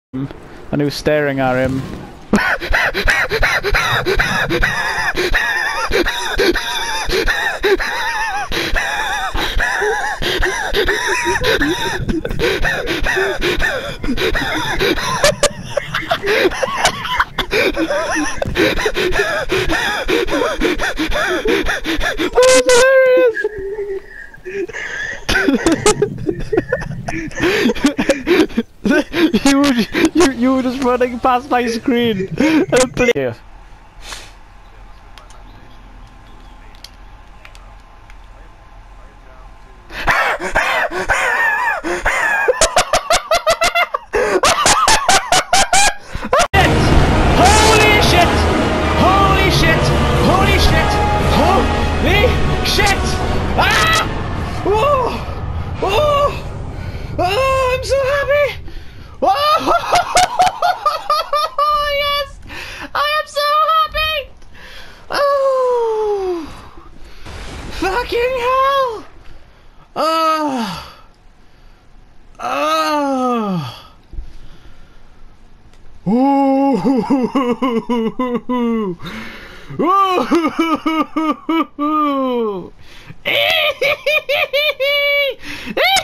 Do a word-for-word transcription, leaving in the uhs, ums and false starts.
and he was staring at him. That was hilarious. you, were, you, you were just running past my screen and play. Yeah. Holy shit! Holy shit! Holy shit! Holy shit! Ah! Oh! Oh! Oh! I'm so happy! Oh! Yes! I am so happy! Oh! Fucking hell! Oh! Oh! Ooh! Ooh!